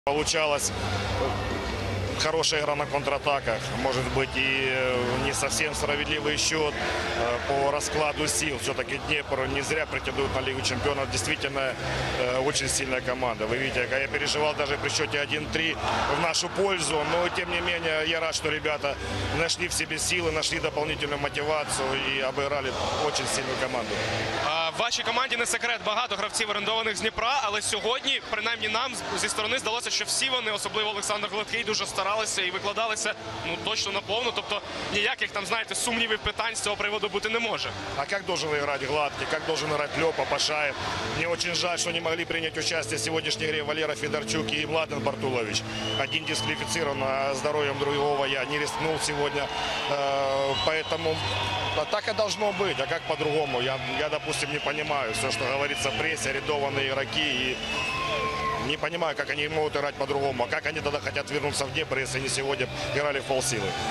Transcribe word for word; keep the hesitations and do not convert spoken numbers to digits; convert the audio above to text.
Получалась хорошая игра на контратаках, может быть и не совсем справедливый счет по раскладу сил. Все-таки Днепр не зря претендует на Лигу чемпионов. Действительно очень сильная команда. Вы видите, я переживал даже при счете один-три в нашу пользу. Но тем не менее я рад, что ребята нашли в себе силы, нашли дополнительную мотивацию и обыграли очень сильную команду. В вашій команді не секрет, багато гравців орендованих з Дніпра, але сьогодні, принаймні нам зі сторони здалося, що всі вони, особливо Олександр Гладкий, дуже старалися і викладалися ну точно наповну. Тобто ніяких там, знаєте, сумнівів, питань з цього приводу бути не може. А как должен играть Гладкий, как должен играть Лёпа, Пашаев? Мне очень жаль, что не могли принять участие в сегодняшней игре Валера Федорчук и Младен Бартулович. Один дисквалифицирован, а здоровьем другого я не рискнул сегодня. Поэтому так и должно быть. А как по-другому? Я, я, допустим, не понимаю все, что говорится в прессе, арендованные игроки. И не понимаю, как они могут играть по-другому. А как они тогда хотят вернуться в Днепр, если они сегодня играли в полсилы?